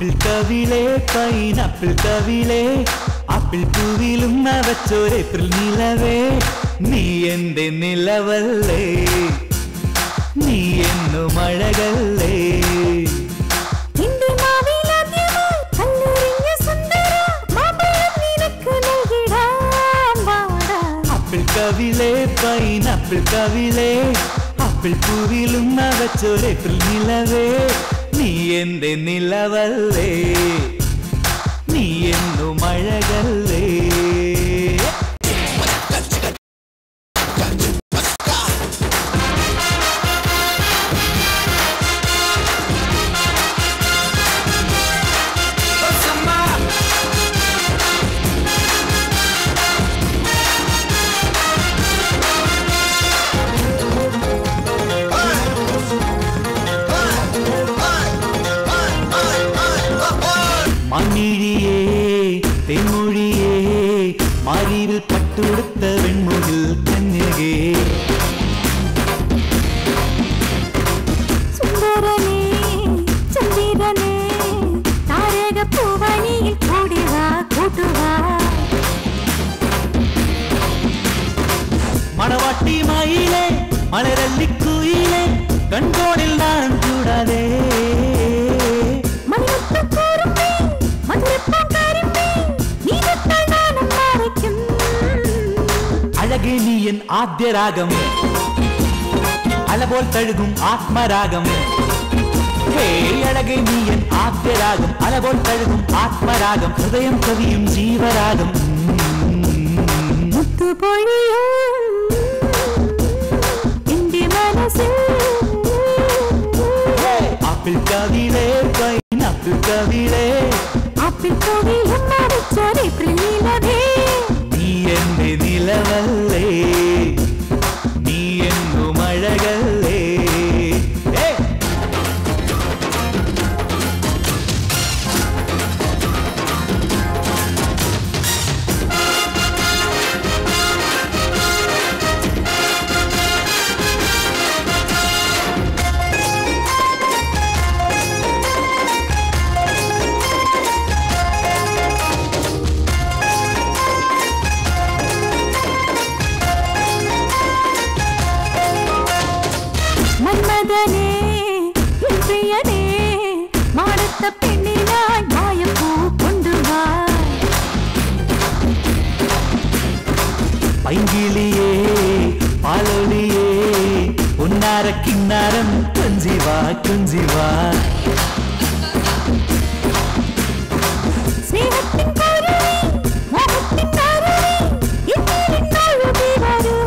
apple കവിളെ pineapple കവിളെ apple പൂവിലും നവച്ചൊരു ഏപ്രിൽ നിലവേ നീ എന്റെ നിലവല്ലേ നീ എന്നു മഴകല്ലേ ആപ്പിൾ കവിളെ പൈനാപ്പിൾ കവിളെ ആപ്പിൾ പൂവിലും നവച്ചൊരു ഏപ്രിൽ നിലവേ നീ എന്റെ നിലവല്ലേ നീ എന്നു മഴകല്ലേ മണിഴിയേ തെന്മൊഴിയേ മാരിവിൽ പട്ടുടുത്ത വെൺമുകിൽ കന്യകേ സുന്ദരനേ ചന്ദ്രനേ താരകപ്പൂവനിയിൽ കൂടിവാ കൂട്ടുവാ മണവാട്ടി മയിലേ മലരല്ലിക്കുയിലേ കൺകോണിൽ ഞാൻ കൂടാതെ അഴകേ നീ എൻ ആദ്യരാഗം അലപോൽ തഴുകും ആത്മരാഗം ഹേ അഴകേ നീ എൻ ആദ്യരാഗം അലപോൽ തഴുകും ആത്മരാഗം ഹൃദയം കവിയും ജീവരാഗം മുത്തുപൊഴിയും എന്റെ മനസ്സിൽ ആപ്പിൾ കവിളെ പൈനാപ്പിൾ കവിളെ ആപ്പിൾ പൂവിലും നവച്ചൊരു ഏപ്രിൽ നിലവേ നീ എന്റെ നിലവല്ലേ നീ എന്നു മഴകല്ലേ മന്മഥനേ പ്രിയനേ മാടത്ത പെണ്ണിനായി മായപ്പൂ കൊണ്ടുവാ പൈങ്കിളിയേ പാലൊളിയേ ഉന്നാര കിന്നാരം കുഞ്ചിവാ കുഞ്ചിവാ സ്നേഹത്തിൻ കരുണി മോഹത്തിൻ കരുണി എന്നിരുന്നൊഴുകി വരൂ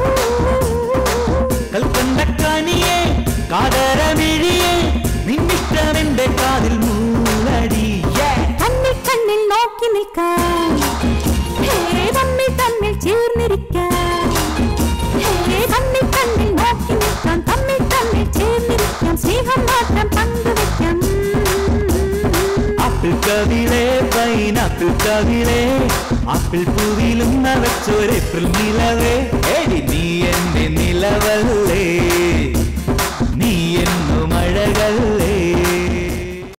കൽക്കണ്ടക്കാനിയേ കാതരമിഴിയേ നിന്നിഷ്ടമെന്റെ കാതിൽ മൂളടിയേ കണ്ണിൽ കണ്ണിൽ നോക്കി നിൽക്കാൻ തമ്മിൽ തമ്മിൽ ചേർന്നിരിക്കാൻ തമ്മിൽ കണ്ണിൽ നോക്കി നിൽക്കാൻ തമ്മിൽ തമ്മിൽ ചേർന്നിരിക്കാം സ്നേഹം മാത്രം പങ്കുവയ്ക്കാം ആപ്പിൾ കവിളെ പൈനാപ്പിൾ കവിളെ ആപ്പിൾ പൂവിലും നവച്ചൊരു ഏപ്രിൽ നിലവേ എടി നീ എന്റെ നിലവല്ലേ നീ എന്നു മഴകല്ലേ